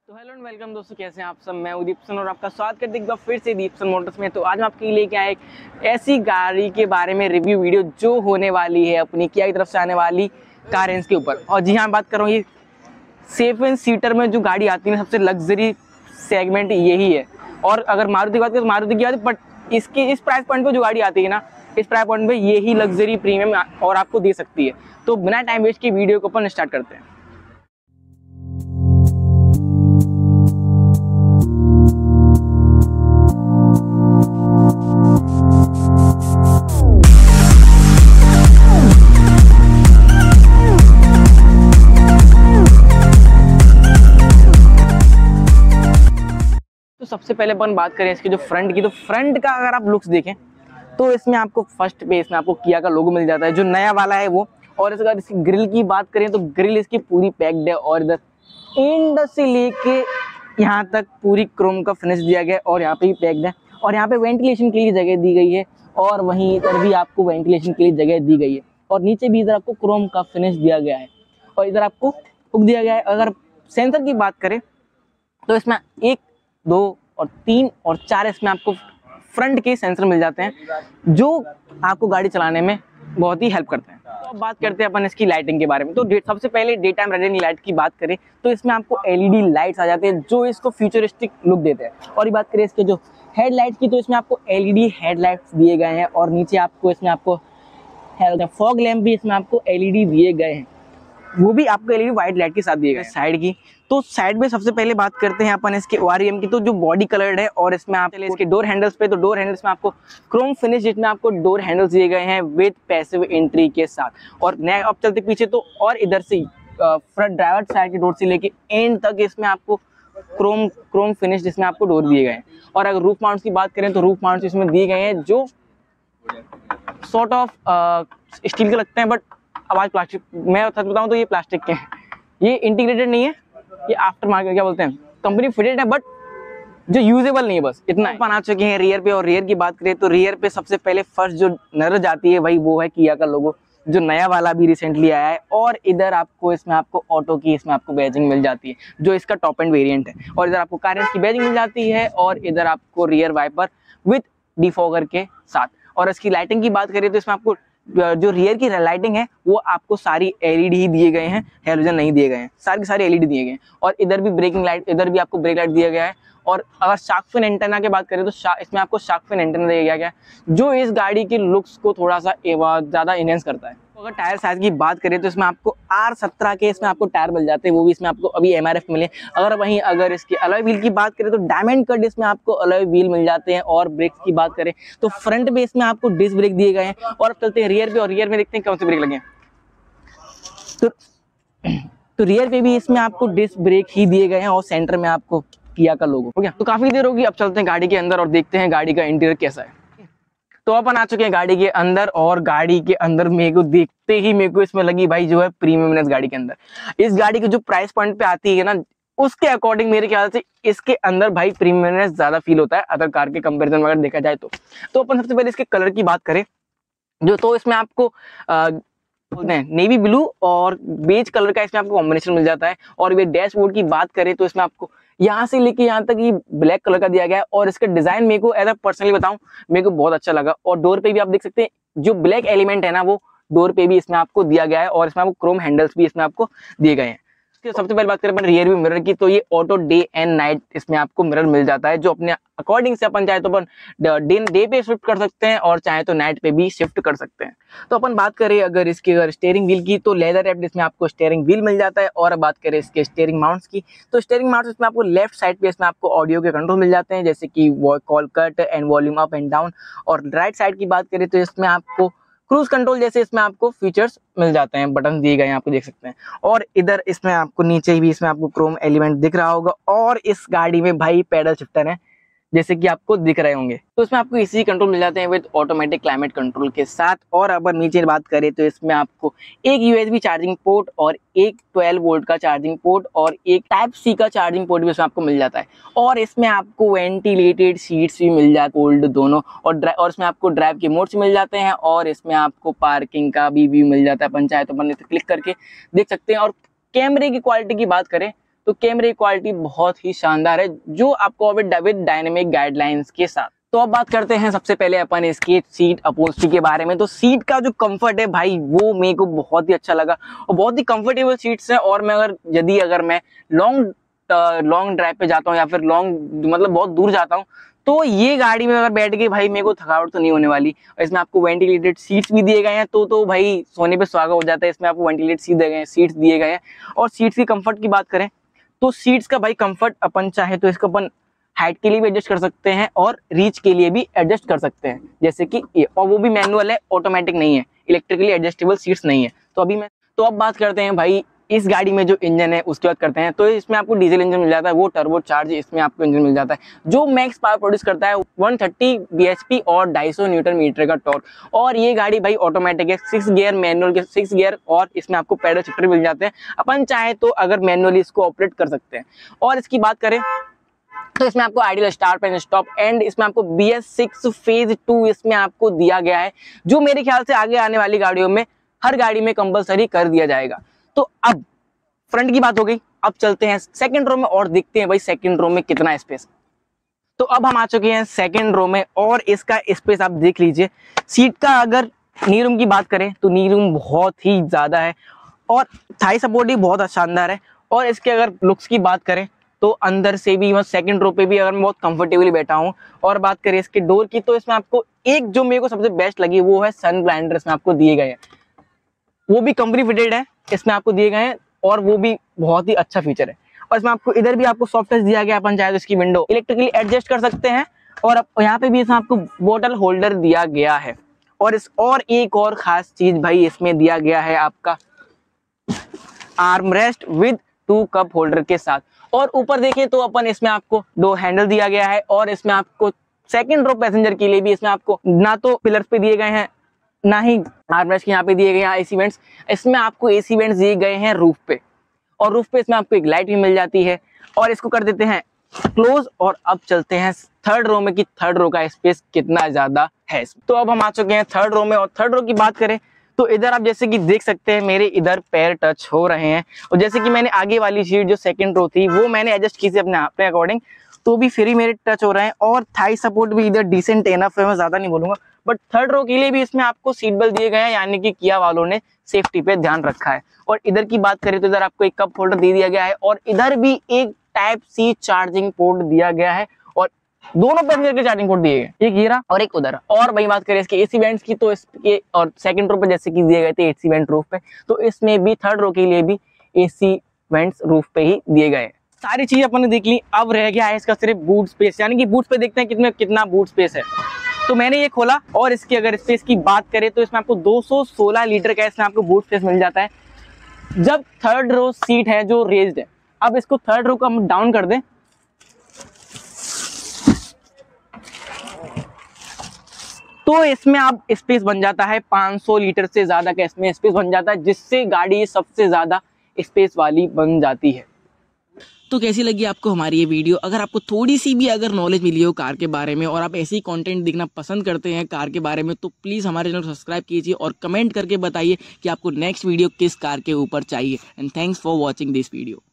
तो hello and welcome दोस्तों, कैसे हैं आप सब। मैं दीपसन और आपका स्वागत करते हैं फिर से दीपसन मोटर्स में। तो आज मैं आपके लिए क्या है, एक ऐसी गाड़ी के बारे में रिव्यू वीडियो जो होने वाली है अपनी किया की तरफ से आने वाली कार रेंज के ऊपर। और जी हाँ, बात कर रहा हूँ ये 7 सीटर में जो गाड़ी आती है सबसे लग्जरी सेगमेंट यही है। और अगर मारुति की बात करें तो मारुति की बात, बट इसके इस प्राइस पॉइंट पर जो गाड़ी आती है ना, इस प्राइस पॉइंट पर यही लग्जरी प्रीमियम और आपको दे सकती है। तो बिना टाइम वेस्ट की वीडियो को अपन स्टार्ट करते हैं। तो सबसे पहले अपन बात करें इसकी जो फ्रंट की, तो फ्रंट का अगर आप लुक्स देखें तो इसमें आपको फर्स्ट पे इसमें आपको किया का लोगो मिल जाता है जो नया वाला है वो। और अगर इसकी ग्रिल की बात करें तो ग्रिल इसकी पूरी पैक्ड है और इधर एंड से लेके यहाँ तक पूरी क्रोम का फिनिश दिया गया है और यहाँ पे भी पैक्ड है। और यहाँ पे वेंटिलेशन के लिए जगह दी गई है और वहीं इधर भी आपको वेंटिलेशन के लिए जगह दी गई है। और नीचे भी इधर आपको क्रोम का फिनिश दिया गया है और इधर आपको हुक दिया गया है। अगर सेंसर की बात करें तो इसमें 1, 2 और 3 और 4 इसमें आपको फ्रंट के सेंसर मिल जाते हैं जो आपको गाड़ी चलाने में बहुत ही हेल्प करते हैं। तो अब बात करते हैं अपन इसकी लाइटिंग के बारे में। तो सबसे पहले डे टाइम रनिंग लाइट की बात करें तो इसमें आपको एलईडी लाइट्स आ जाते हैं जो इसको फ्यूचरिस्टिक लुक देते हैं। और ये बात करें इसके जो हेडलाइट्स की, तो इसमें आपको एलईडी हेडलाइट्स दिए गए हैं और नीचे आपको इसमें आपको फॉग लैम्प भी इसमें आपको एलईडी दिए गए हैं, वो भी आपको एलईडी व्हाइट लाइट के साथ दिए गए। साइड की, तो साइड में सबसे पहले बात करते हैं अपन इसके ओआरएम की, तो जो बॉडी कलर्ड है और इसमें आप चले इसके डोर हैंडल्स पे, तो डोर हैंडल्स में आपको क्रोम फिनिश जिसमें आपको डोर हैंडल्स दिए गए हैं विद पैसिव एंट्री के साथ। और अब चलते पीछे तो और इधर से फ्रंट ड्राइवर साइड के डोर से लेके एंड तक इसमें आपको क्रोम फिनिश जिसमें आपको डोर दिए गए हैं। और अगर रूफ माउंट्स की बात करें तो रूफ माउंट्स इसमें दिए गए हैं जो सॉर्ट ऑफ स्टील के लगते हैं, बट आवाज प्लास्टिक, मैं सच बताऊं तो ये प्लास्टिक के हैं। ये इंटीग्रेटेड नहीं है, ये आफ्टर मार्केट क्या बोलते हैं कंपनी फिटेड है, बट जो यूजेबल नहीं है, बस इतना। अपन आ चुके हैं रियर पे। और रियर की बात करें तो रियर पे सबसे पहले फर्स्ट जो नजर जाती है वही वो है किया का लोगो जो नया वाला भी रिसेंटली आया है। और इधर आपको इसमें आपको ऑटो की इसमें आपको बैजिंग मिल जाती है जो इसका टॉप एंड वेरिएंट है। और इधर आपको कार रेंज की बैजिंग मिल जाती है और इधर आपको रियर वाइपर विद डिफॉगर के साथ। और इसकी लाइटिंग की बात करें तो इसमें आपको जो रियर की लाइटिंग है वो आपको सारी एलईडी ही दिए गए हैं, हैलोजन नहीं दिए गए हैं, सारे के सारे एलईडी दिए गए हैं। और इधर भी ब्रेकिंग लाइट, इधर भी आपको ब्रेक लाइट दिया गया है। और अगर शार्क फिन एंटेना की बात करें तो इसमें आपको शार्क फिन एंटेना दिया गया है जो इस गाड़ी के लुक्स को थोड़ा सा ज़्यादा इनहेंस करता है। तो अगर टायर साइज की बात करें तो इसमें आपको R17 के इसमें आपको टायर मिल जाते हैं, वो भी इसमें आपको अभी MRF मिले। अगर इसकी अलॉय व्हील की बात करें तो डायमंड कट इसमें आपको अलॉय व्हील मिल जाते हैं। और ब्रेक्स की बात करें तो फ्रंट में इसमें आपको डिस्क ब्रेक दिए गए हैं। और अब चलते हैं रियर पे, और रियर में देखते हैं कौन से ब्रेक लगे हैं। तो रियर पे भी इसमें आपको डिस्क ब्रेक ही दिए गए हैं और सेंटर में आपको किया का लोगो हो गया। तो काफी देर होगी, अब चलते हैं गाड़ी के अंदर और देखते हैं गाड़ी का इंटीरियर कैसा है। तो अपन आ चुके हैं गाड़ी के अंदर और गाड़ी के अंदर मेरे को देखते ही मेरे को इसमें लगी भाई जो है प्रीमियमनेस गाड़ी के अंदर। इस गाड़ी की जो प्राइस पॉइंट पे आती है ना, उसके अकॉर्डिंग मेरे ख्याल से इसके अंदर भाई प्रीमियमनेस ज्यादा फील होता है अदर कार के कंपैरिजन में अगर देखा जाए तो अपन सबसे पहले इसके कलर की बात करें जो, तो इसमें आपको बोलते हैं नेवी ब्लू और बेज कलर का इसमें आपको कॉम्बिनेशन मिल जाता है। और ये डैशबोर्ड की बात करें तो इसमें आपको यहाँ से लेके यहाँ तक ये ब्लैक कलर का दिया गया है। और इसका डिजाइन मेरे को एज अ पर्सनली बताऊं मेरे को बहुत अच्छा लगा। और डोर पे भी आप देख सकते हैं जो ब्लैक एलिमेंट है ना वो डोर पे भी इसमें आपको दिया गया है और इसमें आपको क्रोम हैंडल्स भी इसमें आपको दिए गए हैं। सबसे पहले बात करें अपन रियर व्यू मिरर की, तो ये ऑटो डे एंड नाइट इसमें आपको मिरर मिल जाता है जो अपने अकॉर्डिंग से अपन चाहे तो अपन डे पे शिफ्ट कर सकते हैं और चाहे तो नाइट पे भी शिफ्ट कर सकते हैं। तो अपन बात करें अगर स्टीयरिंग व्हील की, तो लेदर रैप्ड इसमें आपको स्टीयरिंग व्हील मिल जाता है। और बात करें इसके स्टीयरिंग माउंट्स की, तो स्टीयरिंग माउंट्स इसमें आपको लेफ्ट साइड पे इसमें आपको ऑडियो के कंट्रोल मिल जाते हैं जैसे कि call cut and volume up and down. और राइट साइड की बात करें तो इसमें आपको क्रूज कंट्रोल जैसे इसमें आपको फीचर्स मिल जाते हैं, बटन दिए गए हैं आपको देख सकते हैं। और इधर इसमें आपको नीचे भी इसमें आपको क्रोम एलिमेंट दिख रहा होगा। और इस गाड़ी में भाई पैडल शिफ्टर है जैसे कि आपको दिख रहे होंगे। तो इसमें आपको इसी कंट्रोल मिल जाते हैं विद ऑटोमेटिक क्लाइमेट कंट्रोल के साथ। और अगर नीचे बात करें तो इसमें आपको एक USB चार्जिंग पोर्ट और एक 12 वोल्ट का चार्जिंग पोर्ट और एक टाइप C का चार्जिंग पोर्ट भी इसमें आपको मिल जाता है। और इसमें आपको वेंटिलेटेड सीट्स भी मिल जाते हैं, कोल्ड दोनों। और इसमें आपको ड्राइव के मोड्स मिल जाते हैं और इसमें आपको पार्किंग का भी व्यू मिल जाता है। अपन चाहे तो अपन क्लिक करके देख सकते हैं। और कैमरे की क्वालिटी की बात करें तो कैमरे की क्वालिटी बहुत ही शानदार है, जो आपको विद डायनेमिक गाइडलाइंस के साथ। तो अब बात करते हैं सबसे पहले अपन इसकी सीट अपहोल्स्ट्री के बारे में। तो सीट का जो कंफर्ट है भाई, वो मेरे को बहुत ही अच्छा लगा और बहुत ही कंफर्टेबल सीट्स है। और मैं अगर मैं लॉन्ग ड्राइव पे जाता हूँ या फिर मतलब बहुत दूर जाता हूँ, तो ये गाड़ी में अगर बैठ के भाई मेरे को थकावट तो नहीं होने वाली। और इसमें आपको वेंटिलेटेड सीट्स भी दिए गए हैं, तो भाई सोने पे सुहागा हो जाता है। इसमें आपको वेंटिलेटेड सीट्स दिए गए हैं। और सीट्स की कंफर्ट की बात करें तो सीट्स का भाई कंफर्ट अपन चाहे तो इसको अपन हाइट के लिए भी एडजस्ट कर सकते हैं और रीच के लिए भी एडजस्ट कर सकते हैं, जैसे कि ये। और वो भी मैनुअल है, ऑटोमेटिक नहीं है, इलेक्ट्रिकली एडजस्टेबल सीट्स नहीं है। तो अब बात करते हैं भाई इस गाड़ी में जो इंजन है उसकी बात करते हैं। तो इसमें आपको डीजल इंजन मिल जाता है, वो टर्बो चार्ज इसमें आपको इंजन मिल जाता है, जो मैक्स पावर प्रोड्यूस करता है 130 bhp और 250 न्यूटन मीटर का टॉर्क। और ये गाड़ी भाई ऑटोमेटिक है, 6 गियर मैनुअल के 6 गियर, और इसमें आपको पैडल शिफ्टर मिल जाते हैं। अपन चाहे तो अगर मैनुअली इसको ऑपरेट कर सकते हैं। और इसकी बात करें तो इसमें आपको ideal start and stop and इसमें आपको BS6 फेज 2 इसमें आपको दिया गया है, जो मेरे ख्याल से आगे आने वाली गाड़ियों में हर गाड़ी में कंपलसरी कर दिया जाएगा। तो अब फ्रंट की बात हो गई, अब चलते हैं सेकंड रो में और देखते हैं भाई सेकंड रो में कितना स्पेस। तो अब हम आ चुके हैं सेकंड रो में और इसका स्पेस आप देख लीजिए। सीट का अगर नी रूम की बात करें तो नी रूम बहुत ही ज्यादा है और थाई सपोर्ट भी बहुत शानदार है। और इसके अगर लुक्स की बात करें तो अंदर से भी मैं सेकंड रो पे भी अगर मैं बहुत कंफर्टेबली बैठा हूँ। और बात करें इसके डोर की तो इसमें आपको एक जो मेरे को सबसे बेस्ट लगी वो है सन ब्लाइंडर इसमें आपको दिए गए हैं, वो भी कंपनी फिटेड है, इसमें आपको दिए गए हैं और वो भी बहुत ही अच्छा फीचर है। और इसमें आपको इधर भी आपको सॉफ्ट टच दिया गया, अपन चाहे तो इसकी विंडो इलेक्ट्रिकली एडजस्ट कर सकते हैं। और यहाँ पे भी इसमें आपको बोतल होल्डर दिया गया है। और एक और खास चीज भाई इसमें दिया गया है आपका आर्मरेस्ट विद 2 कप होल्डर के साथ। और ऊपर देखिए तो अपन इसमें आपको 2 हैंडल दिया गया है। और इसमें आपको सेकंड रो पैसेंजर के लिए भी इसमें आपको ना तो पिलर्स पे दिए गए हैं, ना ही आर्मरेस्ट के यहाँ पे दिए गए हैं एसी वेंट्स। इसमें आपको एसी वेंट्स दिए गए हैं रूफ पे, और रूफ पे इसमें आपको एक लाइट भी मिल जाती है। और इसको कर देते हैं क्लोज। और अब चलते हैं थर्ड रो में कि थर्ड रो का स्पेस कितना ज्यादा है। तो अब हम आ चुके हैं थर्ड रो में। और थर्ड रो की बात करें तो इधर आप जैसे कि देख सकते हैं मेरे इधर पैर टच हो रहे हैं। और जैसे कि मैंने आगे वाली सीट जो सेकंड रो थी वो मैंने एडजस्ट की थी अपने अकॉर्डिंग, तो भी फिर ही मेरे टच हो रहे हैं। और थाई सपोर्ट भी इधर डिसेंट एनफ है, मैं ज्यादा नहीं बोलूंगा। बट थर्ड रो के लिए भी इसमें आपको सीट बेल्ट दिए गए हैं, यानी कि किया वालों ने सेफ्टी पे ध्यान रखा है। और इधर की बात करें तो इधर आपको एक कप होल्डर दे दिया गया है और इधर भी एक टाइप सी चार्जिंग पोर्ट दिया गया है। और दोनों पैसेंजर के चार्जिंग पोर्ट दिए गए, एक हीरा और एक उधर। और वही बात करें इसके एसी वेंट्स की तो इसके और सेकंड रो पे जैसे कि दिए गए थे एसी वेंट रूफ पे, तो इसमें भी थर्ड रो के लिए भी एसी वेंट्स रूफ पे ही दिए गए। सारी चीजें अपन ने देख ली। अब रह गया है इसका सिर्फ बूट स्पेस, यानी कि बूट पे देखते हैं कितना बूट स्पेस है। तो मैंने ये खोला और इसकी अगर स्पेस की बात करें तो इसमें आपको 216 लीटर का इसमें आपको बूट स्पेस मिल जाता है। जब थर्ड रो सीट है जो रेज्ड है, अब इसको थर्ड रो को हम डाउन कर दें तो इसमें अब स्पेस बन जाता है 500 लीटर से ज्यादा का इसमें स्पेस बन जाता है, जिससे गाड़ी सबसे ज्यादा स्पेस वाली बन जाती है। तो कैसी लगी आपको हमारी ये वीडियो? अगर आपको थोड़ी सी भी अगर नॉलेज मिली हो कार के बारे में और आप ऐसे ही कंटेंट देखना पसंद करते हैं कार के बारे में, तो प्लीज़ हमारे चैनल को सब्सक्राइब कीजिए और कमेंट करके बताइए कि आपको नेक्स्ट वीडियो किस कार के ऊपर चाहिए। And thanks for watching this video.